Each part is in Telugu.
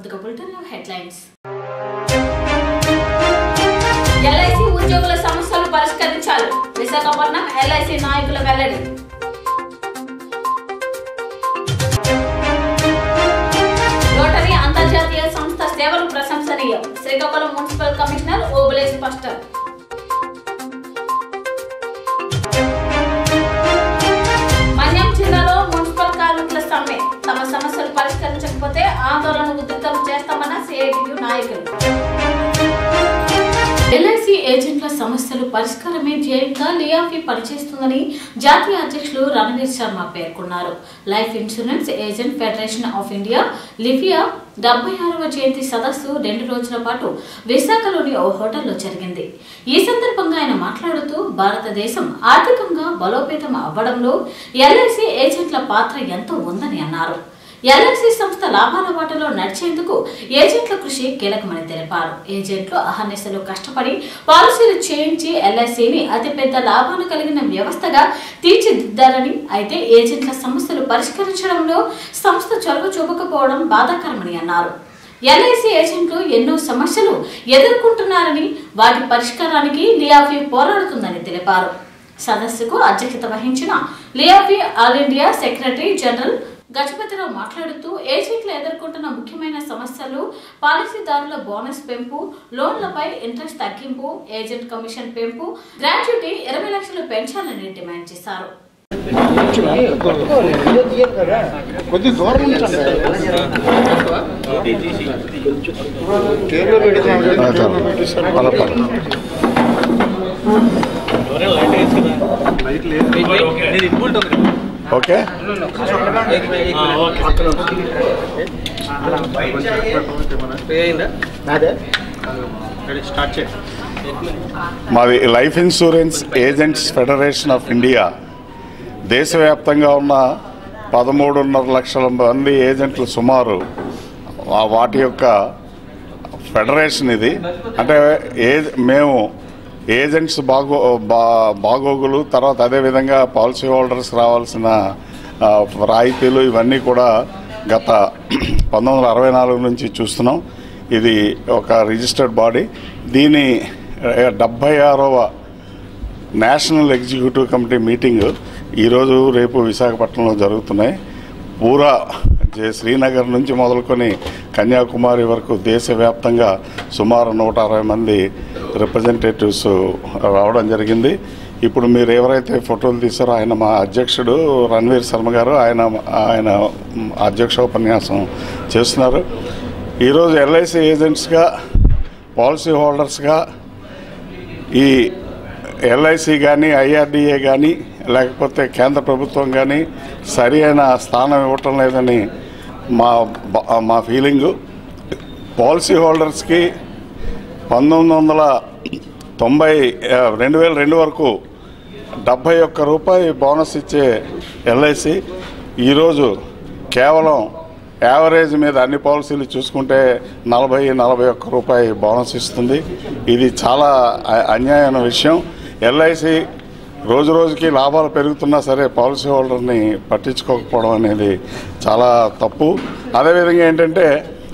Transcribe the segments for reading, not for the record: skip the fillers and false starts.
ముందుగా బులెటిన్లో హెడ్లైన్స్. ఎల్ఐసి ఉద్యోగుల సమస్యలు పరిష్కరించాలి. విశాఖపట్నం ఎల్ఐసి నాయకుల వెల్లడి. రోటరీ అంతర్జాతీయ సంస్థ సేవలు ప్రశంసనీయం. శ్రీకాకుళం మున్సిపల్ కమిషనర్ ఓబులే స్పష్టం. మన్యం జిల్లాలో మున్సిపల్ కార్మికుల సమ్మె. తమ సమస్యలు పరిష్కరించకపోతే ఆందోళన ఉధృతం చేస్తామన్న సిఐటియు నాయకులు. ఎల్ఐసి ఏజెంట్ల సమస్యలు పరిష్కారమే ధ్యేయంగా లియాఫీ పనిచేస్తుందని జాతీయ అధ్యక్షులు రణవీర్ శర్మ పేర్కొన్నారు. Life insurance agent federation of India LIFIA 76వ జయంతి సదస్సు 2 రోజుల పాటు విశాఖలోని ఓ హోటల్లో జరిగింది. ఈ సందర్భంగా ఆయన మాట్లాడుతూ భారతదేశం ఆర్థికంగా బలోపేతం అవ్వడంలో ఎల్ఐసి ఏజెంట్ల పాత్ర ఎంతో ఉందని అన్నారు. ఎల్ఐసి సంస్థ లాభాల బాటలో నడిచేందుకు ఏజెంట్ల కృషి కీలకమని తెలిపారు. ఏజెంట్లు అహర్నిశలు కష్టపడి పాలసీలు చేయించి ఎల్ఐసిని అతిపెద్ద లాభాలు కలిగిన వ్యవస్థగా తీర్చిదిద్దారని, అయితే ఏజెంట్ల సమస్యలు పరిష్కరించడంలో సంస్థ చొరవ చూపకపోవడం బాధాకరమని అన్నారు. ఎల్ఐసి ఏజెంట్లు ఎన్నో సమస్యలు ఎదుర్కొంటున్నారని, వాటి పరిష్కారానికి లియాఫీ పోరాడుతుందని తెలిపారు. సదస్సుకు అధ్యక్షత వహించిన LIAFI all India secretary general Gajapathi Rao మాట్లాడుతూ ఏజెంట్లు ఎదుర్కొంటున్న ముఖ్యమైన సమస్యలు పాలసీదారుల బోనస్ పెంపు, లోన్లపై ఇంట్రెస్ట్ తగ్గింపు, ఏజెంట్ కమిషన్ పెంపు, గ్రాట్యుటీ 20 లక్షలు పెంచాలని డిమాండ్ చేశారు. ఓకే మాది life insurance agents federation of India దేశవ్యాప్తంగా ఉన్న 13.5 లక్షల మంది ఏజెంట్లు సుమారు వాటి యొక్క ఫెడరేషన్ ఇది. అంటే మేము ఏజెంట్స్ బాగోగులు, తర్వాత అదేవిధంగా పాలసీ హోల్డర్స్ రావాల్సిన రాయితీలు ఇవన్నీ కూడా గత 1964 నుంచి చూస్తున్నాం. ఇది ఒక రిజిస్టర్డ్ బాడీ. దీని 76వ నేషనల్ ఎగ్జిక్యూటివ్ కమిటీ మీటింగ్ ఈరోజు రేపు విశాఖపట్నంలో జరుగుతున్నాయి. పూరా శ్రీనగర్ నుంచి మొదలుకొని కన్యాకుమారి వరకు దేశవ్యాప్తంగా సుమారు 160 మంది రిప్రజెంటేటివ్స్ రావడం జరిగింది. ఇప్పుడు మీరు ఎవరైతే ఫోటోలు తీసారో ఆయన మా అధ్యక్షుడు రణవీర్ శర్మ గారు, ఆయన అధ్యక్షోపన్యాసం చేస్తున్నారు. ఈరోజు ఎల్ఐసి ఏజెంట్స్గా, పాలసీ హోల్డర్స్గా ఈ ఎల్ఐసి కానీ, ఐఆర్డిఏ కానీ, లేకపోతే కేంద్ర ప్రభుత్వం కానీ సరి అయిన స్థానం ఇవ్వటం లేదని మా ఫీలింగు. పాలసీ హోల్డర్స్కి 2002 వరకు 71 రూపాయి బోనస్ ఇచ్చే ఎల్ఐసి ఈరోజు కేవలం యావరేజ్ మీద అన్ని పాలసీలు చూసుకుంటే 40-41 రూపాయి బోనస్ ఇస్తుంది. ఇది చాలా అన్యాయమైన విషయం. ఎల్ఐసి రోజు రోజుకి లాభాలు పెరుగుతున్నా సరే పాలసీ హోల్డర్ని పట్టించుకోకపోవడం అనేది చాలా తప్పు. అదేవిధంగా ఏంటంటే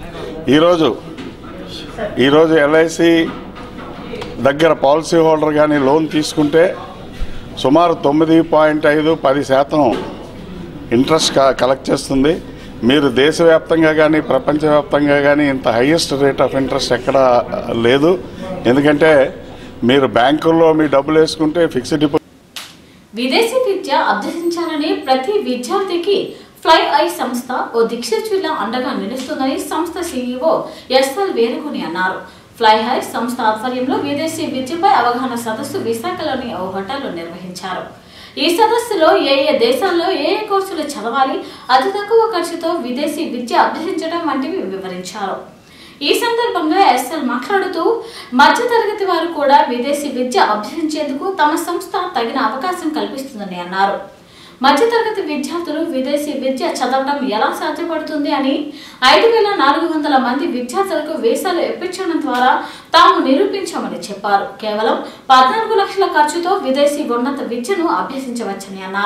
ఈరోజు ఎల్ఐసి దగ్గర పాలసీ హోల్డర్ కానీ లోన్ తీసుకుంటే సుమారు 9.5-10% ఇంట్రెస్ట్ కలెక్ట్ చేస్తుంది. మీరు దేశవ్యాప్తంగా కానీ ప్రపంచవ్యాప్తంగా కానీ ఇంత హైయెస్ట్ రేట్ ఆఫ్ ఇంట్రెస్ట్ ఎక్కడా లేదు. ఎందుకంటే మీరు బ్యాంకుల్లో మీ డబ్బులు వేసుకుంటే ఫిక్స్డ్ డిపాజిట్. విదేశీ విద్య అభ్యసించాలని ప్రతి విద్యార్థికి ఫ్లై ఐ సంస్థ ఓ దిక్సూచిలా అండగా నిలుస్తుందని సంస్థ సీఈఓ ఎస్ఎల్ వేరుకొని అన్నారు. ఫ్లై హై సంస్థ ఆధ్వర్యంలో విదేశీ విద్యపై అవగాహన సదస్సు విశాఖలోని ఓ హోటల్లో నిర్వహించారు. ఈ సదస్సులో ఏ దేశాల్లో ఏ కోర్సులు చదవాలి, అతి తక్కువ ఖర్చుతో విదేశీ విద్య అభ్యసించడం వంటివి వివరించారు. ఈ సందర్భంగా ఎస్ఎల్ మాట్లాడుతూ మధ్యతరగతి వారు కూడా విదేశీ విద్య అభ్యసించేందుకు తమ సంస్థ తగిన అవకాశం కల్పిస్తుందని అన్నారు. మధ్యతరగతి విద్యార్థులు విదేశీ విద్య చదవడం ఎలా సాధ్యపడుతుంది అని 5400 మంది విద్యార్థులకు వీసాలు ఇప్పించడం ద్వారా తాము నిరూపించామని చెప్పారు. కేవలం 14 లక్షల ఖర్చుతో విదేశీ ఉన్నత విద్యను అభ్యసించవచ్చని అన్నారు.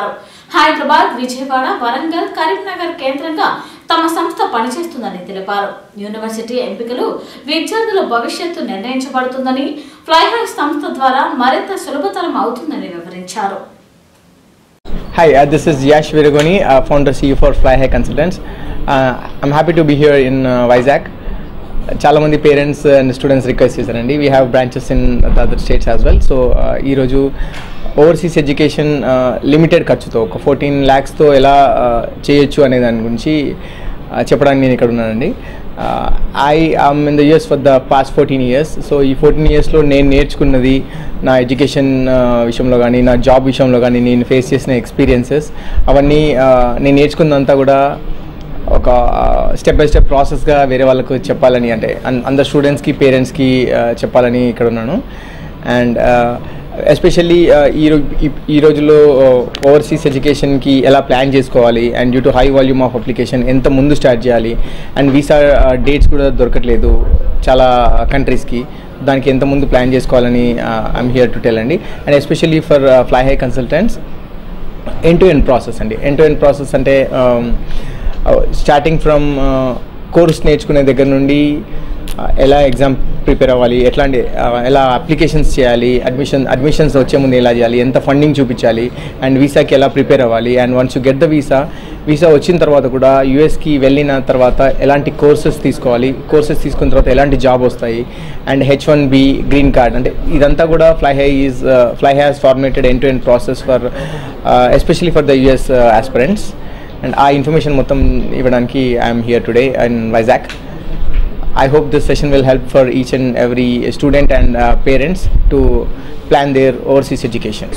హైదరాబాద్, విజయవాడ, వరంగల్, కరీంనగర్ కేంద్రంగా తమ సంస్థ పనిచేస్తుందని తెలిపారు. యూనివర్సిటీ ఎంపికలు విద్యార్థుల భవిష్యత్తు నిర్ణయించబడుతుందని, ఫ్లైహై సంస్థ ద్వారా మరింత సులభతరం అవుతుందని వివరించారు. Hi, this is Yash Viragoni, founder CEO for FlyHigh Consultants. I'm happy to be here in Vizag. చాలా మంది పేరెంట్స్ అండ్ స్టూడెంట్స్ రిక్వెస్ట్ చేశారండి. We have branches in the other states as well. So ఈరోజు ఓవర్సీస్ ఎడ్యుకేషన్ లిమిటెడ్ ఖర్చుతో ఒక 14 lakhsతో ఎలా చేయొచ్చు అనే దాని గురించి చెప్పడానికి నేను ఇక్కడ ఉన్నానండి. I am in the US for the past 14 years. So ఈ 14 yearsలో నేను నేర్చుకున్నది, నా ఎడ్యుకేషన్ విషయంలో కానీ, నా జాబ్ విషయంలో కానీ, నేను ఫేస్ చేసిన ఎక్స్పీరియన్సెస్ అవన్నీ నేను నేర్చుకున్నంతా కూడా ఒక స్టెప్ బై స్టెప్ ప్రాసెస్గా వేరే వాళ్ళకు చెప్పాలని, అంటే అందరు స్టూడెంట్స్కి, పేరెంట్స్కి చెప్పాలని ఇక్కడ ఉన్నాను. అండ్ ఎస్పెషల్లీ ఈ రోజుల్లో ఓవర్సీస్ ఎడ్యుకేషన్కి ఎలా ప్లాన్ చేసుకోవాలి, and due to high volume of application ఎంత ముందు స్టార్ట్ చేయాలి, అండ్ వీసా డేట్స్ కూడా దొరకట్లేదు చాలా కంట్రీస్కి, దానికి ఎంత ముందు ప్లాన్ చేసుకోవాలని ఐఎమ్ హియర్ టు టెల్ అండి. And especially for FlyHigh consultants end to end process అండి. ఎండ్ టు ఎండ్ ప్రాసెస్ అంటే స్టార్టింగ్ ఫ్రమ్ కోర్స్ నేర్చుకునే దగ్గర నుండి ఎలా ఎగ్జామ్ ప్రిపేర్ అవ్వాలి, ఎలా అప్లికేషన్స్ చేయాలి, అడ్మిషన్స్ వచ్చే ముందు ఎలా చేయాలి, ఎంత ఫండింగ్ చూపించాలి, అండ్ వీసాకి ఎలా ప్రిపేర్ అవ్వాలి, and once you get the visa వచ్చిన తర్వాత కూడా యూఎస్కి వెళ్ళిన తర్వాత ఎలాంటి కోర్సెస్ తీసుకోవాలి, కోర్సెస్ తీసుకున్న తర్వాత ఎలాంటి జాబ్ వస్తాయి, అండ్ H1B గ్రీన్ కార్డ్, అంటే ఇదంతా కూడా FlyHigh has formatted end to end process for especially for the US aspirants. And ఆ ఇన్ఫర్మేషన్ మొత్తం ఇవ్వడానికి I'm here today in Vizag. I hope this session will help for each and every student and parents to plan their overseas education.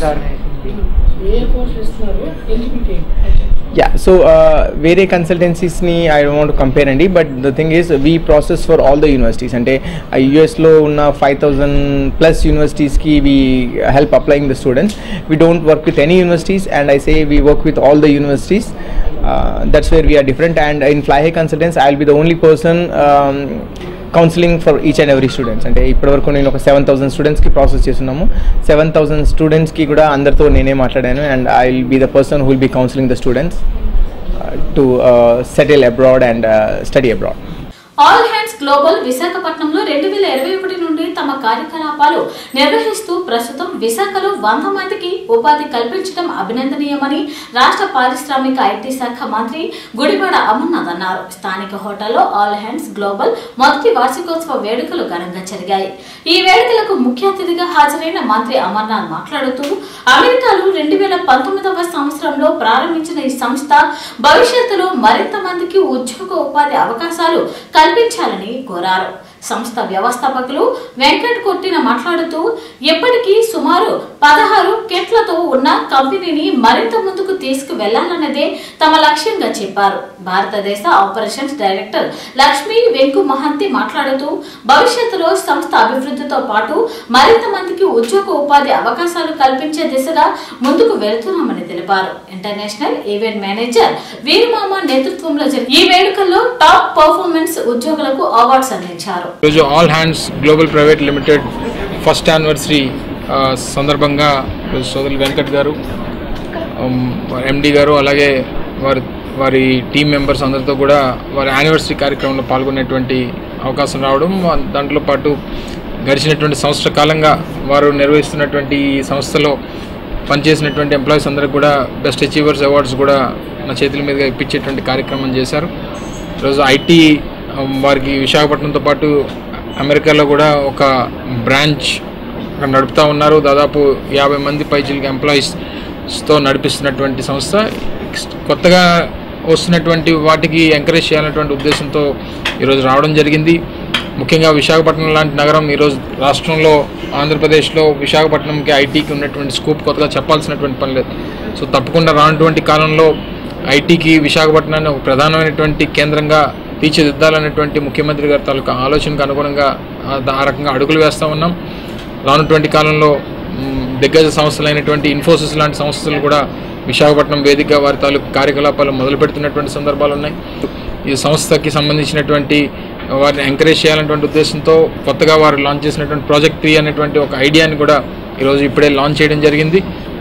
Yeah, so వేరే కన్సల్టెన్సీస్ని I don't want to compare అండి, but the thing is we process for all the universities. అంటే యూఎస్లో ఉన్న 5,000+ యూనివర్సిటీస్కి we help applying the students. We don't work with any universities, and I say we work with all the universities. That's where we are different. And in FlyHigh Consultants, I'll be the only person counselling for each and every students. అంటే ఇప్పటివరకు నేను ఒక 7,000 స్టూడెంట్స్కి ప్రాసెస్ చేస్తున్నాము. 7,000 స్టూడెంట్స్కి కూడా అందరితో నేనే మాట్లాడాను. And I will be the person who will be counselling the students to settle abroad and study abroad. All Hands Global విశాఖపట్నంలో 2021 నుండి తమ కార్యకలాపాలు నిర్వహిస్తూ ప్రస్తుతం విశాఖలో 100 మందికి ఉపాధి కల్పించడం అభినందనీయమని రాష్ట్ర పారిశ్రామిక ఐటీ శాఖ మంత్రి గుడివాడ అమర్నాథ్ అన్నారు. స్థానిక హోటల్లో ఆల్ హ్యాండ్స్ గ్లోబల్ మొదటి వార్షికోత్సవ వేడుకలు ఘనంగా జరిగాయి. ఈ వేడుకలకు ముఖ్య అతిథిగా హాజరైన మంత్రి అమర్నాథ్ మాట్లాడుతూ అమెరికాలో 2019వ సంవత్సరంలో ప్రారంభించిన ఈ సంస్థ భవిష్యత్తులో మరింత మందికి ఉద్యోగ ఉపాధి అవకాశాలు కల్పించాలని కోరారు. సంస్థ వ్యవస్థాపకులు వెంకట్ కొట్టిన మాట్లాడుతూ ఎప్పటికీ సుమారు 16 కెట్లతో ఉన్న కంపెనీని మరింత ముందుకు తీసుకువెళ్లాలన్నదే తమ లక్ష్యంగా చెప్పారు. భారతదేశ ఆపరేషన్స్ డైరెక్టర్ లక్ష్మీ వెంకు మహంతి మాట్లాడుతూ భవిష్యత్తులో సంస్థ అభివృద్ధితో పాటు మరింత మందికి ఉద్యోగ ఉపాధి అవకాశాలు కల్పించే దిశగా ముందుకు వెళ్తున్నామని తెలిపారు. ఇంటర్నేషనల్ ఈవెంట్ మేనేజర్ వీరమామ నేతృత్వంలో జరిగిన ఈ వేడుకల్లో టాప్ పర్ఫార్మెన్స్ ఉద్యోగులకు అవార్డ్స్ అందించారు. ఈరోజు All Hands Global private limited first anniversary సందర్భంగా సోదరులు వెంకట్ గారు, ఎండి గారు, అలాగే వారి టీం మెంబర్స్ అందరితో కూడా వారి యానివర్సరీ కార్యక్రమంలో పాల్గొనేటువంటి అవకాశం రావడం, దాంట్లో పాటు గడిచినటువంటి సంవత్సర కాలంగా వారు నిర్వహిస్తున్నటువంటి ఈ సంస్థలో పనిచేసినటువంటి ఎంప్లాయీస్ అందరికి కూడా బెస్ట్ అచీవర్స్ అవార్డ్స్ కూడా నా చేతుల మీదుగా ఇప్పించేటువంటి కార్యక్రమం చేశారు. ఈరోజు ఐటీ వారికి విశాఖపట్నంతో పాటు అమెరికాలో కూడా ఒక బ్రాంచ్ నడుపుతూ ఉన్నారు. దాదాపు 50 మంది పైచిలుగా ఎంప్లాయీస్తో నడిపిస్తున్నటువంటి సంస్థ. కొత్తగా వస్తున్నటువంటి వాటికి ఎంకరేజ్ చేయాలన్నటువంటి ఉద్దేశంతో ఈరోజు రావడం జరిగింది. ముఖ్యంగా విశాఖపట్నం లాంటి నగరం ఈరోజు రాష్ట్రంలో, ఆంధ్రప్రదేశ్లో విశాఖపట్నంకి ఐటీకి ఉన్నటువంటి స్కోప్ కొత్తగా చెప్పాల్సినటువంటి పని లేదు. సో తప్పకుండా రానటువంటి కాలంలో ఐటీకి విశాఖపట్నాన్ని ఒక ప్రధానమైనటువంటి కేంద్రంగా తీర్చిదిద్దాలనేటువంటి ముఖ్యమంత్రి గారి తాలూకా ఆలోచనకు అనుగుణంగా ఆ రకంగా అడుగులు వేస్తూ ఉన్నాం. రానున్నటువంటి కాలంలో దిగ్గజ సంస్థలైనటువంటి ఇన్ఫోసిస్ లాంటి సంస్థలు కూడా విశాఖపట్నం వేదికగా వారి తాలూకు కార్యకలాపాలు మొదలు పెడుతున్నటువంటి సందర్భాలు ఉన్నాయి. ఈ సంస్థకి సంబంధించినటువంటి వారిని ఎంకరేజ్ చేయాలనేటువంటి ఉద్దేశంతో కొత్తగా వారు లాంచ్ చేసినటువంటి ప్రాజెక్ట్ 3 అనేటువంటి ఒక ఐడియాని కూడా ఈరోజు ఇప్పుడే లాంచ్ చేయడం జరిగింది.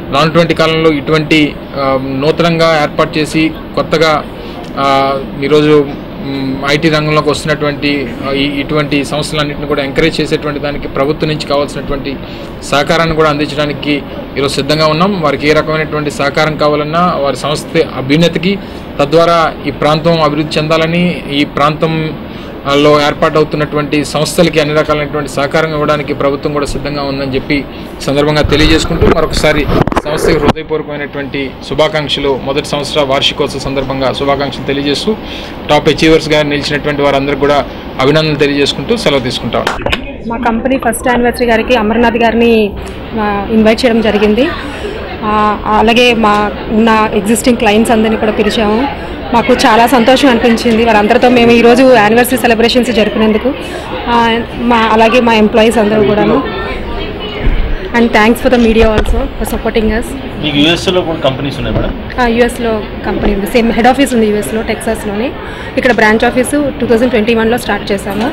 రానున్నటువంటి కాలంలో ఇటువంటి నూతనంగా ఏర్పాటు చేసి కొత్తగా ఈరోజు ఐటీ రంగంలోకి వస్తున్నటువంటి ఇటువంటి సంస్థలన్నింటినీ కూడా ఎంకరేజ్ చేసేటువంటి దానికి ప్రభుత్వం నుంచి కావాల్సినటువంటి సహకారాన్ని కూడా అందించడానికి ఈరోజు సిద్ధంగా ఉన్నాం. వారికి ఏ రకమైనటువంటి సహకారం కావాలన్నా వారి సంస్థ అభ్యున్నతికి, తద్వారా ఈ ప్రాంతం అభివృద్ధి చెందాలని, ఈ ప్రాంతంలో ఏర్పాటవుతున్నటువంటి సంస్థలకి అన్ని రకాలైనటువంటి సహకారం ఇవ్వడానికి ప్రభుత్వం కూడా సిద్ధంగా ఉందని చెప్పి సందర్భంగా తెలియజేసుకుంటూ మరొకసారి సంస్థకి హృదయపూర్వకమైనటువంటి శుభాకాంక్షలు, మొదటి సంవత్సర వార్షికోత్సవ సందర్భంగా శుభాకాంక్షలు తెలియజేస్తూ టాప్ అచీవర్స్గా నిలిచినటువంటి వారందరికీ కూడా అభినందనలు తెలియజేసుకుంటూ సెలవు తీసుకుంటాం. మా కంపెనీ ఫస్ట్ యానివర్సరీ గారికి అమర్నాథ్ గారిని ఇన్వైట్ చేయడం జరిగింది. అలాగే మా ఉన్న ఎగ్జిస్టింగ్ క్లయింట్స్ అందరినీ కూడా పిలిచాము. మాకు చాలా సంతోషం అనిపించింది వారందరితో మేము ఈరోజు యానివర్సరీ సెలబ్రేషన్స్ జరిపినందుకు. అలాగే మా ఎంప్లాయీస్ అందరూ కూడాను. And thanks for the media also for supporting us. మీకు యూఎస్లో కూడా కంపెనీస్ ఉన్నాయి మేడం? యూఎస్లో కంపెనీ ఉంది, సేమ్ హెడ్ ఆఫీస్ ఉంది యూఎస్లో, టెక్సాస్లోని. ఇక్కడ బ్రాంచ్ ఆఫీసు 2021లో స్టార్ట్ చేశాము.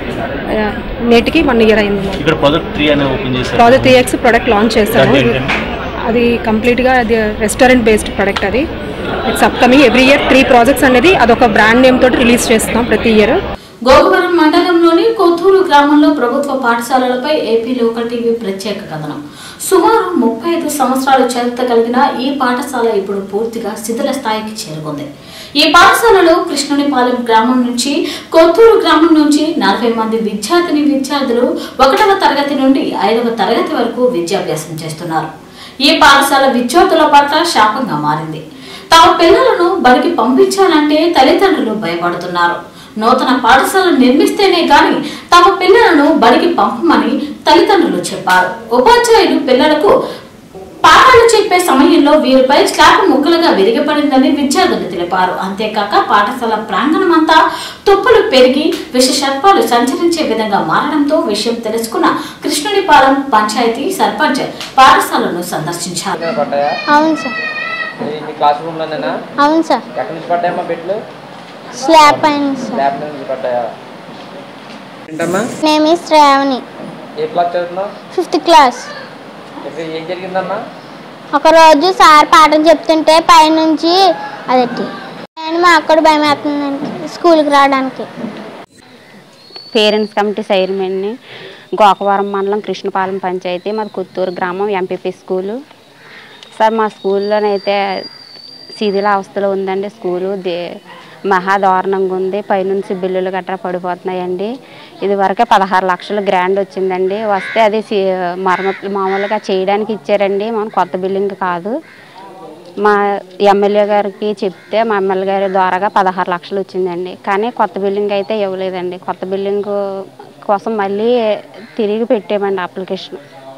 నేటికి 1 year అయింది. ఇక్కడ ప్రాజెక్ట్ 3 అనే ఓపెన్ చేశారు. ప్రాజెక్ట్ 3X ప్రోడక్ట్ లాంచ్ చేశాము. అది కంప్లీట్గా అది రెస్టారెంట్ బేస్డ్ ప్రోడక్ట్. అది it's upcoming every year 3 projects అనేది అదొక బ్రాండ్ నేమ్ తోటి రిలీజ్ చేస్తున్నాం ప్రతి ఇయర్. గోకవరం మండలంలోని కొత్తూరు గ్రామంలో ప్రభుత్వ పాఠశాలలపై ఏపీ లోకల్ టీవీ ప్రత్యేక కథనం. సుమారు 35 సంవత్సరాల చరిత్ర కలిగిన ఈ పాఠశాల ఇప్పుడు పూర్తిగా శిథిల స్థాయికి చేరుకుంది. ఈ పాఠశాలలో కృష్ణునిపాలెం గ్రామం నుంచి కొత్తూరు గ్రామం నుంచి 40 మంది విద్యార్థులు 1వ తరగతి నుండి 5వ తరగతి వరకు విద్యాభ్యాసం చేస్తున్నారు. ఈ పాఠశాల విద్యార్థుల పట్ల శాపంగా మారింది. తమ పిల్లలను బడికి పంపించాలంటే తల్లిదండ్రులు భయపడుతున్నారు. నూతన పాఠశాల నిర్మిస్తేనే గాని తమ పిల్లలను బడికి పంపమని తల్లిదండ్రులు చెప్పారు. ఉపాధ్యాయులు పిల్లలకు పాఠాలు చెప్పే సమయంలో వీరిపై స్లాబ్ ముక్కలుగా విరిగిపడిందని విద్యార్థులు తెలిపారు. అంతేకాక పాఠశాల ప్రాంగణం అంతా తుప్పులు పెరిగి విష సర్పాలు సంచరించే విధంగా మారడంతో విషయం తెలుసుకున్న కృష్ణునిపాలెం పంచాయతీ సర్పంచ్ పాఠశాలను సందర్శించారు. అవును సార్. Class room లోనేనా? అవును సార్. ఎక్కడి నుంచి పడ్డాయమ్మా బెడ్లు? స్లాబ్ పైన సార్. స్లాబ్ నుంచి పడ్డాయా? ఏంటమ్మా? Name is Shravani. ఏ క్లాస్ చదువుతున్నావు? 5th class. ఏం జరిగిందమ్మా? ఒకరోజు సార్ పాఠం చెప్తుంటే పైనుంచి అదేంటి నేను మా అక్కడ భయం వేస్తుందండి స్కూల్కి రావడానికి. పేరెంట్స్ కమిటీ చైర్మన్ని, గోకవరం మండలం కృష్ణపాలెం పంచాయతీ, మాది కొత్తూరు గ్రామం, ఎంపీపీ స్కూలు. సార్ మా స్కూల్లోనైతే శిథిల అవస్థలో ఉందండి. స్కూలు మహా దారుణంగా ఉంది. పైనుంచి బిల్లులు గట్రా పడిపోతున్నాయండి. ఇది వరకే 16 లక్షలు గ్రాండ్ వచ్చిందండి. వస్తే అది మరమ్మతులు మామూలుగా చేయడానికి ఇచ్చారండి, మన కొత్త బిల్డింగ్ కాదు. మా ఎమ్మెల్యే గారికి చెప్తే మా ఎమ్మెల్యే గారి ద్వారాగా 16 లక్షలు వచ్చిందండి. కానీ కొత్త బిల్డింగ్ అయితే ఇవ్వలేదండి. కొత్త బిల్డింగ్ కోసం మళ్ళీ తిరిగి పెట్టామండి అప్లికేషన్.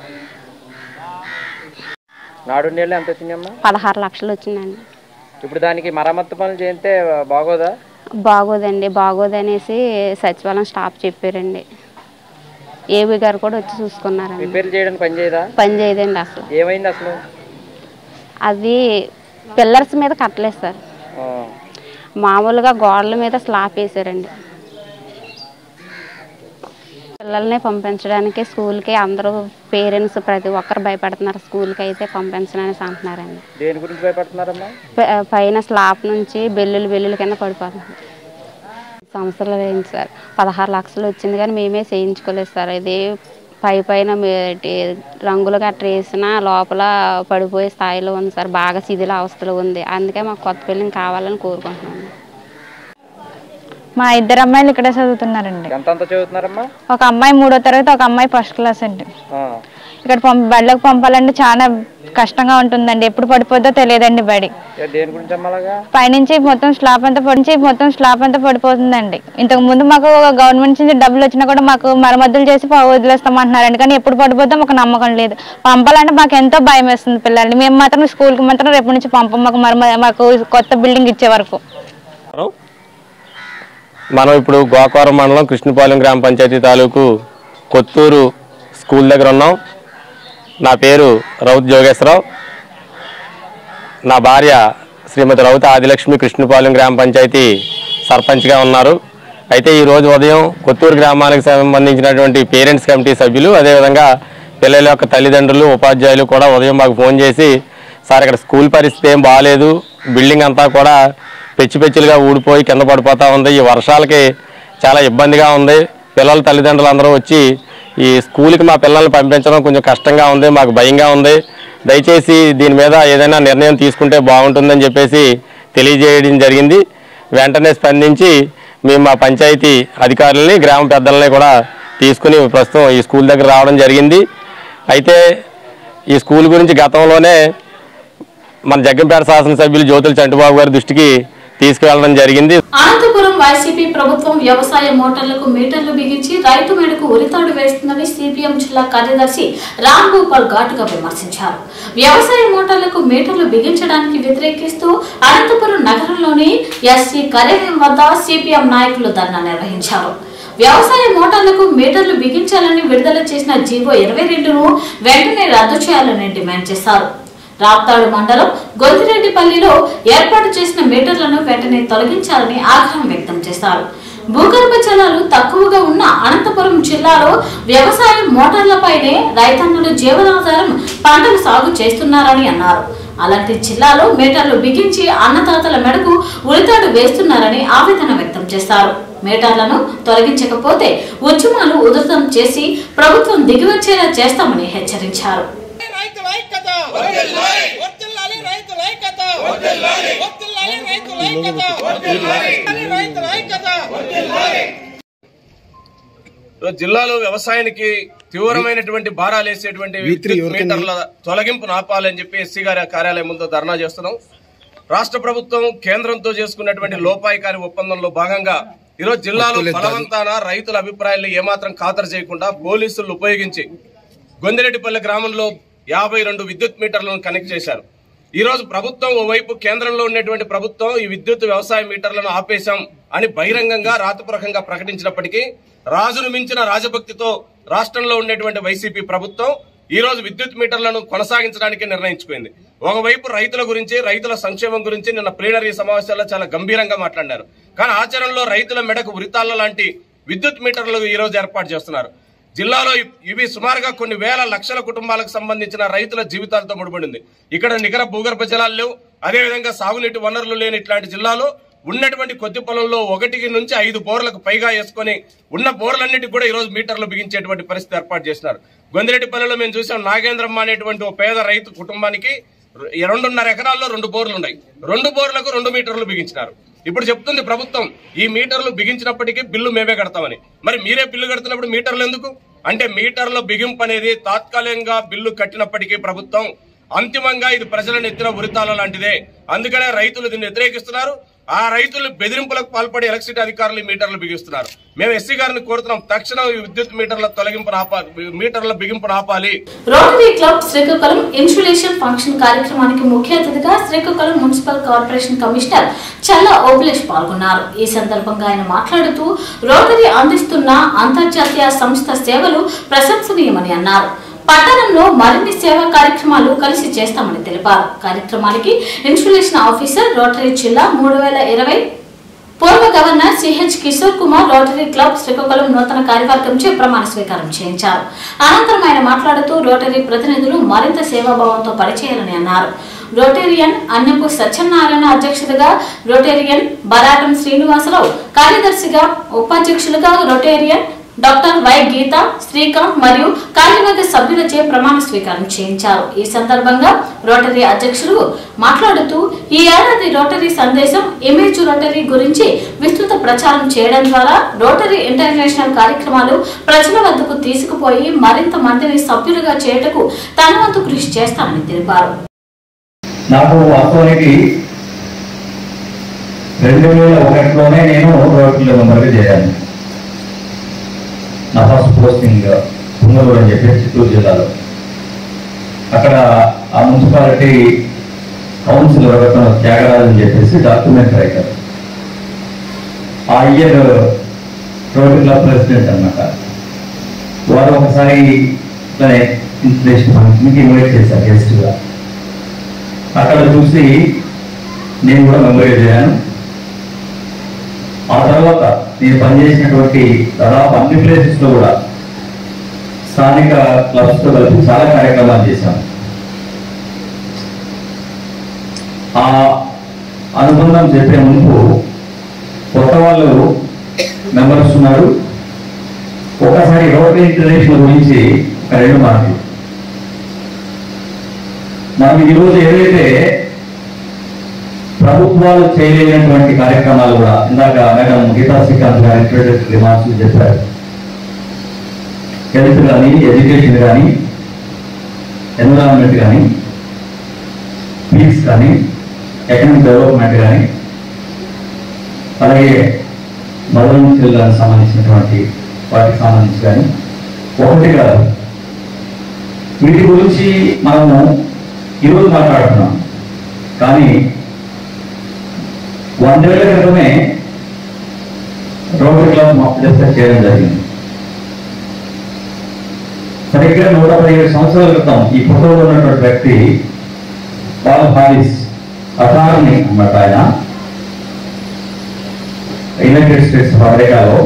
నాడు నీళ్ళు ఎంత వచ్చిందమ్మా? 16 లక్షలు వచ్చిందండి. ఇప్పుడు దానికి మరమ్మత్తు పనులు చేస్తే బాగోదా? బాగోదండి. బాగోదనేసి సచివాలయం స్టాఫ్ చెప్పారండి. ఏవి గారు కూడా వచ్చి చూసుకున్నారండి. రిపేర్ చేయడానికి పని చేయదా? పని చేయదండి అసలు. ఏమైంది అసలు? అది పిల్లర్స్ మీద కట్టలేదు సార్, మామూలుగా గోడల మీద స్లాబ్ వేసారండి. పిల్లల్ని పంపించడానికి స్కూల్కి అందరూ పేరెంట్స్ ప్రతి ఒక్కరు భయపడుతున్నారు. స్కూల్కి అయితే పంపించడానికి అంటున్నారండి. దేని గురించి భయపడుతున్నారమ్మా? పైన స్లాబ్ నుంచి బెల్లులు కింద పడిపోతున్నారు. సంవత్సరాలు అయింది సార్. 16 లక్షలు వచ్చింది కానీ మేమే చేయించుకోలేదు సార్. ఇది పైన రంగులు గట్రా వేసినా లోపల పడిపోయే స్థాయిలో ఉంది సార్. బాగా శిథిల అవస్థలో ఉంది. అందుకే మాకు కొత్త బిల్డింగ్ కావాలని కోరుకుంటున్నాను. మా 2 అమ్మాయిలు ఇక్కడే చదువుతున్నారండి. ఎంత చదువుతున్నారమ్మా? ఒక అమ్మాయి 3వ తరగతి, ఒక అమ్మాయి 1st క్లాస్ అండి. ఇక్కడ బడిలోకి పంపాలంటే చాలా కష్టంగా ఉంటుందండి. ఎప్పుడు పడిపోద్దో తెలియదండి బడి. పైనుంచి మొత్తం స్లాబ్ అంతా పడిపోతుందండి. ఇంతకు ముందు మాకు గవర్నమెంట్ నుంచి డబ్బులు వచ్చినా కూడా మాకు మరమ్మతులు చేసి వదిలేస్తామంటున్నారండి. కానీ ఎప్పుడు పడిపోద్దో మాకు నమ్మకం లేదు. పంపాలంటే మాకు ఎంతో భయం వేస్తుంది పిల్లల్ని. మేము మాత్రం స్కూల్కి మాత్రం రేపటి నుంచి పంపం, మాకు కొత్త బిల్డింగ్ ఇచ్చే వరకు. మనం ఇప్పుడు గోకవరం మండలం కృష్ణపాలెం గ్రామ పంచాయతీ తాలూకు కొత్తూరు స్కూల్ దగ్గర ఉన్నాం. నా పేరు రౌత్ జోగేశ్వరరావు. నా భార్య శ్రీమతి రౌత ఆదిలక్ష్మి కృష్ణపాలెం గ్రామ పంచాయతీ సర్పంచ్గా ఉన్నారు. అయితే ఈరోజు ఉదయం కొత్తూరు గ్రామానికి సంబంధించినటువంటి పేరెంట్స్ కమిటీ సభ్యులు, అదేవిధంగా పిల్లల యొక్క తల్లిదండ్రులు ఉపాధ్యాయులు కూడా ఉదయం మాకు ఫోన్ చేసి, సార్ ఇక్కడ స్కూల్ పరిస్థితి ఏం బాగాలేదు, బిల్డింగ్ అంతా కూడా పెచ్చులుగా ఊడిపోయి కింద పడిపోతూ ఉంది, ఈ వర్షాలకి చాలా ఇబ్బందిగా ఉంది, పిల్లల తల్లిదండ్రులు అందరూ వచ్చి ఈ స్కూల్కి మా పిల్లల్ని పంపించడం కొంచెం కష్టంగా ఉంది, మాకు భయంగా ఉంది, దయచేసి దీని మీద ఏదైనా నిర్ణయం తీసుకుంటే బాగుంటుందని చెప్పేసి తెలియజేయడం జరిగింది. వెంటనే స్పందించి మేము మా పంచాయతీ అధికారులని గ్రామ పెద్దలని కూడా తీసుకుని ప్రస్తుతం ఈ స్కూల్ దగ్గర రావడం జరిగింది. అయితే ఈ స్కూల్ గురించి గతంలోనే మన జగ్గంపేట శాసనసభ్యులు జ్యోతుల చంటిబాబు గారి దృష్టికి తీసుకువెళ్ళడం జరిగింది. అనంతపురం వైసీపీ ప్రభుత్వం వ్యవసాయ మోటార్లకు మీటర్లు బిగించి రైతు మేడకు ఉరితాడు వేస్తుందని సిపిఎం జిల్లా కార్యదర్శి రామ్ గోపాల్ ఘాటుగా విమర్శించారు. వ్యవసాయ మోటార్లకు మీటర్లు బిగించడానికి వ్యతిరేకిస్తూ అనంతపురం నగరంలోని ఎస్సీ కార్యాలయం వద్ద సిపిఎం నాయకులు ధర్నా నిర్వహించారు. వ్యవసాయ మోటార్లకు మీటర్లు బిగించాలని విడుదల చేసిన జీవో 22ను వెంటనే రద్దు చేయాలని డిమాండ్ చేశారు. రాప్తాడు మండలం గొంతిరెడ్డిపల్లిలో ఏర్పాటు చేసిన మీటర్లను వెంటనే తొలగించాలని ఆగ్రహం వ్యక్తం చేశారు. భూగర్భ జలాలు తక్కువగా ఉన్న అనంతపురం జిల్లాలో వ్యవసాయ మోటార్లపైనే రైతన్నులు జీవనాధారం పంటలు సాగు చేస్తున్నారని అన్నారు. అలాంటి జిల్లాలో మీటర్లు బిగించి అన్నదాతల మెడకు ఉరితాడు వేస్తున్నారని ఆవేదన వ్యక్తం చేశారు. మీటర్లను తొలగించకపోతే ఉద్యమాలు ఉధృతం చేసి ప్రభుత్వం దిగివచ్చేలా చేస్తామని హెచ్చరించారు. జిల్లాలో వ్యవసాయానికి తీవ్రమైనటువంటి భారాలు వేసేటువంటి మీటర్ల తొలగింపు ఆపాలని చెప్పి ఎస్సీ గారి కార్యాలయం ముందు ధర్నా చేస్తున్నాం. రాష్ట్ర ప్రభుత్వం కేంద్రంతో చేసుకున్నటువంటి లోపాయికారి ఒప్పందంలో భాగంగా ఈరోజు జిల్లాలో బలవంతాన రైతుల అభిప్రాయాలను ఏమాత్రం ఖాతరు చేయకుండా పోలీసులు ఉపయోగించి గొందిరెడ్డిపల్లి గ్రామంలో 52 విద్యుత్ మీటర్లను కనెక్ట్ చేశారు. ఈ రోజు ప్రభుత్వం ఓవైపు కేంద్రంలో ఉన్నటువంటి ప్రభుత్వం ఈ విద్యుత్ వ్యవసాయ మీటర్లను ఆపేశాం అని బహిరంగంగా రాతపూర్వకంగా ప్రకటించినప్పటికీ రాజును మించిన రాజభక్తితో రాష్ట్రంలో ఉండేటువంటి వైసీపీ ప్రభుత్వం ఈ రోజు విద్యుత్ మీటర్లను కొనసాగించడానికి నిర్ణయించుకుంది. ఒకవైపు రైతుల గురించి, రైతుల సంక్షేమం గురించి నిన్న ప్లీనరీ సమావేశాల్లో చాలా గంభీరంగా మాట్లాడారు. కానీ ఆచరణలో రైతుల మెడకు ఉరితాళ్ల లాంటి విద్యుత్ మీటర్లు ఈ రోజు ఏర్పాటు చేస్తున్నారు. జిల్లాలో ఇవి సుమారుగా కొన్ని వేల లక్షల కుటుంబాలకు సంబంధించిన రైతుల జీవితాలతో ముడిపడింది. ఇక్కడ నికర భూగర్భ జలాలు లేవు, అదేవిధంగా సాగునీటి వనరులు లేని ఇట్లాంటి జిల్లాలో ఉన్నటువంటి కొద్ది పొలంలో 1 నుంచి 5 బోర్లకు పైగా వేసుకుని ఉన్న బోర్లన్నిటికీ కూడా ఈ రోజు మీటర్లు బిగించేటువంటి పరిస్థితి ఏర్పాటు చేస్తున్నారు. గొందిరెడ్డిపల్లిలో మేము చూసాం, నాగేంద్రమ్మ అనేటువంటి ఓ పేద రైతు కుటుంబానికి 2.5 ఎకరాల్లో 2 బోర్లు ఉన్నాయి. 2 బోర్లకు 2 మీటర్లు బిగించినారు. ఇప్పుడు చెప్తుంది ప్రభుత్వం ఈ మీటర్లు బిగించినప్పటికీ బిల్లు మేమే కడతామని. మరి మీరే బిల్లు కడుతున్నప్పుడు మీటర్లు ఎందుకు? అంటే మీటర్ల బిగింపు అనేది తాత్కాలికంగా బిల్లు కట్టినప్పటికీ ప్రభుత్వం అంతిమంగా ఇది ప్రజలను ఎత్తిన ఉరితాల లాంటిదే. అందుకనే రైతులు దీన్ని వ్యతిరేకిస్తున్నారు. ఆ రైతులు బెదిరింపులకు పాల్పడి ఎలక్ట్రిసిటీ అధికారులు మీటర్లు బిగిస్తున్నారు. మేము ఎస్సీ గారిని కోరుతున్నాం, తక్షణం ఈ విద్యుత్ మీటర్ల తొలగింపును ఆపాలి, మీటర్ల బిగింపును ఆపాలి. Rotary club Srikakulam installation function కార్యక్రమానికి ముఖ్య అతిథిగా Srikakulam municipal corporation commissioner Challa Obulesh పాల్గొన్నారు. ఈ సందర్భంగా ఆయన మాట్లాడుతూ రోటరీ అందిస్తున్న అంతర్జాతీయ సంస్థ సేవలు ప్రశంసనీయమని అన్నారు. పట్టణంలో మరిన్ని సేవా కార్యక్రమాలు కలిసి చేస్తామని తెలిపారు. కార్యక్రమానికి ఇన్స్టలేషన్ ఆఫీసర్ రోటరీ జిల్లా 3020 పూర్వ governor CH Kishore Kumar rotary club Srikakulam నూతన కార్యవర్గంచే ప్రమాణ స్వీకారం చేయించారు. అనంతరం ఆయన మాట్లాడుతూ రోటరీ ప్రతినిధులు మరింత సేవాభావంతో పనిచేయాలని అన్నారు. రోటేరియన్ అన్నపు సత్యనారాయణ అధ్యక్షుడిగా, రోటేరియన్ బరాటం శ్రీనివాసరావు కార్యదర్శిగా, ఉపాధ్యక్షులుగా rotarian doctor Y Geetha, Srikanth మరియు కార్యవర్గ సభ్యులచే ప్రమాణ స్వీకారం చేయించారు. ఈ సందర్భంగా రోటరీ అధ్యక్షులు మాట్లాడుతూ ఈ ఏడాది రోటరీ సందేశం ఇమేజ్ రోటరీ గురించి విస్తృత ప్రచారం చేయడం ద్వారా రోటరీ ఇంటర్నేషనల్ కార్యక్రమాలు ప్రజల వద్దకు తీసుకుపోయి మరింత మందిని సభ్యులుగా చేయటకు తన వంతు కృషి చేస్తానని తెలిపారు. నాకు వాస్తవానికి 2001లోనే నేను రోటరీ మెంబర్గా చేరాను. నా ఫస్ట్ పోస్టింగ్ పుంగలూరు అని చెప్పి చిత్తూరు జిల్లాలో. అక్కడ ఆ మున్సిపాలిటీ కౌన్సిలర్ ఒకతను త్యాగరాజు అని చెప్పేసి డాక్యుమెంట్ రైటర్, ఆ ఇయర్ రోటరీ క్లబ్ ప్రెసిడెంట్ అన్నమాట. వారు ఒకసారి ఇన్స్పిరేషన్ ఫంక్షన్కి ఇన్వైట్ చేశారు గెస్ట్గా. అక్కడ చూసి నేను కూడా మెంబర్గా చేశాను. ఆ తర్వాత నేను పనిచేసినటువంటి దాదాపు అన్ని ప్లేసెస్లో కూడా స్థానిక క్లబ్స్తో కలిపి చాలా కార్యక్రమాలు చేశాం. ఆ అనుబంధం చెప్పే ముందు కొత్త వాళ్ళు మెంబర్స్ ఉన్నారు. ఒకసారి రోటరీ ఇంటర్నేషనల్ గురించి ఒక 2 మాటలు. మనం ఈరోజు ఏదైతే ప్రభుత్వాలు చేయలేనటువంటి కార్యక్రమాలు కూడా ఇందాక madam Geetha Srikanth garu introductory remarks చెప్పారు. హెల్త్ కానీ, ఎడ్యుకేషన్ కానీ, ఎన్విరాన్మెంట్ కానీ, పీస్ కానీ, ఎకనామిక్ డెవలప్మెంట్ కానీ, అలాగే మదర్ అండ్ చిల్డ్రన్ సంబంధించినటువంటి వాటికి సంబంధించి కానీ ఒకటి కాదు. వీటి గురించి మనము ఈరోజు మాట్లాడుతున్నాం. కానీ 100 ఏళ్ల క్రితమే రోటరీ క్లబ్ డిస్కస్ చేయడం జరిగింది. సరిగ్గా 115 సంవత్సరాల క్రితం ఈ ఫోటోలో ఉన్నటువంటి వ్యక్తి పాల్ హారిస్ అటార్నీ అన్నమాట. ఆయన యునైటెడ్ స్టేట్స్ ఆఫ్ అమెరికాలో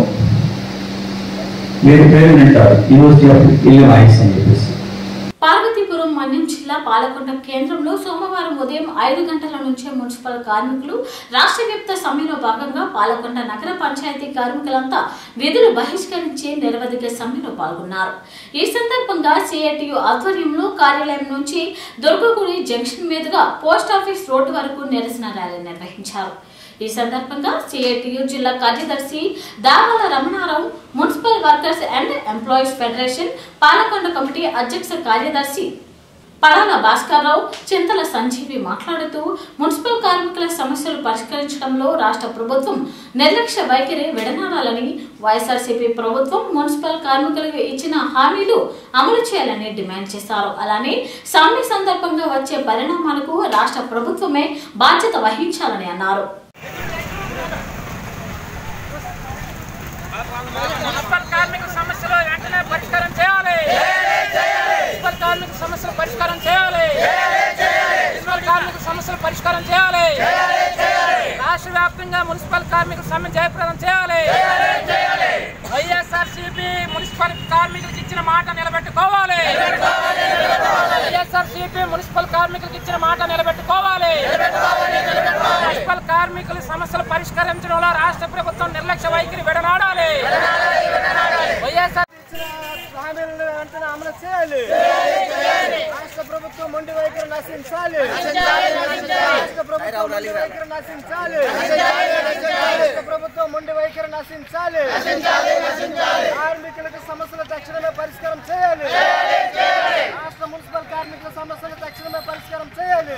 మీరు పేరు వింటారు, యూనివర్సిటీ ఆఫ్ ఇల్లినాయిస్ అని చెప్పేసి. పార్వతీపురం మన్యం జిల్లా పాలకొండ కేంద్రంలో సోమవారం ఉదయం 5 గంటల నుంచే మున్సిపల్ కార్మికులు రాష్ట్ర వ్యాప్త సమ్మెలో భాగంగా పాలకొండ నగర పంచాయతీ కార్మికులంతా విధులు బహిష్కరించి నిరవధిక సమ్మెలో పాల్గొన్నారు. ఈ సందర్భంగా సిఐటియు ఆధ్వర్యంలో కార్యాలయం నుంచి దుర్గగుడి జంక్షన్ మీదుగా పోస్టాఫీస్ రోడ్డు వరకు నిరసన ర్యాలీ నిర్వహించారు. ఈ సందర్భంగా సిఐటియు జిల్లా కార్యదర్శి Davala Ramanarao, municipal workers and employees federation Palakonda committee అధ్యక్ష కార్యదర్శి పడాల భాస్కర్రావు, చింతల సంజీవి మాట్లాడుతూ మున్సిపల్ కార్మికుల సమస్యలు పరిష్కరించడంలో రాష్ట్ర ప్రభుత్వం నిర్లక్ష్య వైఖరి విడనాడాలని, వైఎస్ఆర్సీపీ ప్రభుత్వం మున్సిపల్ కార్మికులకు ఇచ్చిన హామీలు అమలు చేయాలని డిమాండ్ చేశారు. అలానే సమ్మె సందర్భంగా వచ్చే పరిణామాలకు రాష్ట్ర ప్రభుత్వమే బాధ్యత వహించాలని అన్నారు. మున్సిపల్ కార్మిక సమస్యలు వెంటనే పరిష్కారం చేయాలి. మున్సిపల్ కార్మిక సమస్యలు పరిష్కారం చేయాలి. మున్సిపల్ కార్మిక సమస్యలు పరిష్కారం చేయాలి. రాష్ట్ర వ్యాప్తంగా మున్సిపల్ కార్మిక సమ్మె జయప్రదం చేయాలి. వైఎస్ఆర్సీపీ మున్సిపల్ కార్మికులకు ఇచ్చిన మాట నిలబెట్టుకోవాలి. వైఎస్ఆర్సీపీ మున్సిపల్ కార్మికులకు ఇచ్చిన మాట నిలబెట్టుకోవాలి. మున్సిపల్ కార్మికుల సమస్యలు పరిష్కరించడంలో రాష్ట్ర ప్రభుత్వం నిర్లక్ష్య వైఖరి విడనాడాలి. వైఎస్ఆర్ హామీలను వెంటనే అమలు చేయాలి. రాష్ట్ర ప్రభుత్వం మొండి వైఖరి నశించాలి. రాష్ట్ర ప్రభుత్వం మొండి వైఖరి నశించాలి. రాష్ట్ర ప్రభుత్వం మొండి వైఖరి నశించాలి. కార్మికులకు సమస్యల తక్షణమే పరిష్కారం చేయాలి. రాష్ట్ర మున్సిపల్ కార్మికుల సమస్యలు తక్షణమే పరిష్కారం చేయాలి.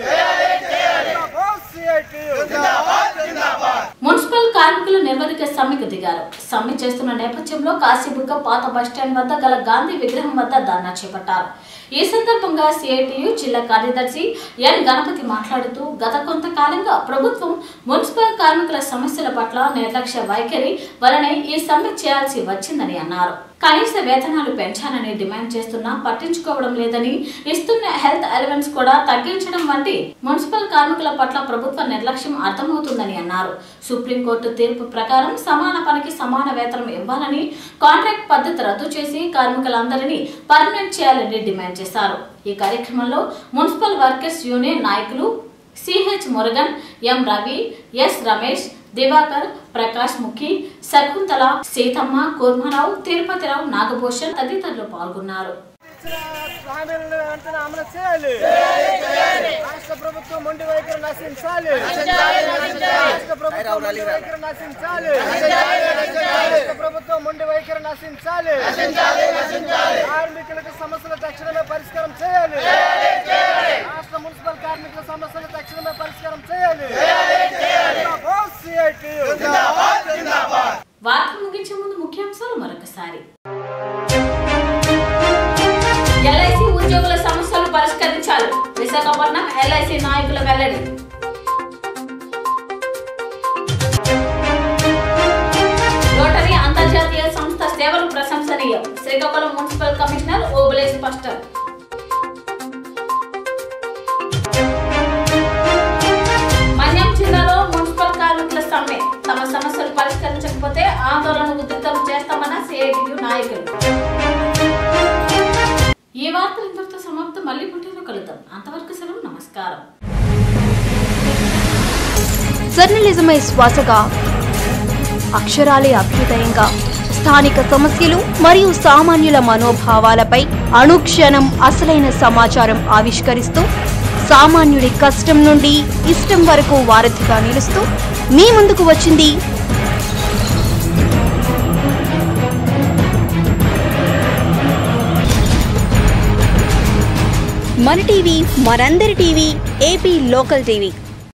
మున్సిపల్ కార్మికులు నిరవధిక సమ్మెకు దిగారు. సమ్మె చేస్తున్న నేపథ్యంలో కాశీబుగ్గ పాత బస్టాండ్ వద్ద గల గాంధీ విగ్రహం వద్ద ధర్నా చేపట్టారు. ఈ సందర్భంగా సిఐటియు జిల్లా కార్యదర్శి ఎన్ గణపతి మాట్లాడుతూ గత కొంతకాలంగా ప్రభుత్వం మున్సిపల్ కార్మికుల సమస్యల పట్ల నిర్లక్ష్య వైఖరి వలనే ఈ సమ్మె చేయాల్సి వచ్చిందని అన్నారు. కనీస వేతనాలు పెంచాలని డిమాండ్ చేస్తున్నా పట్టించుకోవడం లేదని, ఇస్తున్న హెల్త్ అలవెన్స్ కూడా తగ్గించడం వంటి మున్సిపల్ కార్మికుల పట్ల ప్రభుత్వ నిర్లక్ష్యం అర్థమవుతుందని అన్నారు. సుప్రీంకోర్టు తీర్పు ప్రకారం సమాన పనికి సమాన వేతనం ఇవ్వాలని, కాంట్రాక్ట్ పద్ధతి రద్దు చేసి కార్మికులందరినీ పర్మనెంట్ చేయాలని డిమాండ్ చేశారు. ఈ కార్యక్రమంలో మున్సిపల్ వర్కర్స్ యూనియన్ నాయకులు CH Murugan, M Ravi, S Ramesh, Diwakar, Prakash Mukhi, Shakuntala, Seethamma, Kurmarao, Tirupatirao, Nagabhushan తదితరులు పాల్గొన్నారు. హామీలను వెంటనే అమలు చేయాలి. రాష్ట్ర ప్రభుత్వం మొండి వైఖరి నశించాలి. రాష్ట్ర ప్రభుత్వం మొండి వైఖరి నశించాలి. రాష్ట్ర ప్రభుత్వం మొండి వైఖరి నశించాలి. కార్మికులకు సమస్యల తక్షణమే పరిష్కారం చేయాలి. రాష్ట్ర మున్సిపల్ కార్మికుల సమస్యలు తక్షణమే పరిష్కారం చేయాలి. వార్తలు ముగించే ముందు ముఖ్యాంశాలు మరొకసారి. ఎల్ఐసి ఉద్యోగుల సమస్యలు పరిష్కరించాలి. విశాఖపట్నం ఎల్ఐసి నాయకుల వెల్లడి. రోటరీ అంతర్జాతీయ సంస్థ సేవలు ప్రశంసనీయం. శ్రీకాకుళం మున్సిపల్ కమిషనర్ ఓబులే స్పష్టం. మన్యం జిల్లాలో మున్సిపల్ కార్మికుల సమ్మె. తమ సమస్యలు పరిష్కరించకపోతే ఆందోళన ఉధృతం చేస్తామన్న సిఐటియు నాయకులు. ఈ వార్తలు ఇంతటితో సమాప్తం. మళ్ళీ పుట్టిన కలుద్దాం. అంతవరకు సెలవు. నమస్కారం. జర్నలిజమే శ్వాసగా, అక్షరాలే అభ్యుదయంగా స్థానిక సమస్యలు మరియు సామాన్యుల మనోభావాలపై అనుక్షణం అసలైన సమాచారం ఆవిష్కరిస్తూ సామాన్యుడి కష్టం నుండి ఇష్టం వరకు వారధిగా నిలుస్తూ మీ ముందుకు వచ్చింది మన టీవీ, మనందరి టీవీ, ఏపీ లోకల్ టీవీ.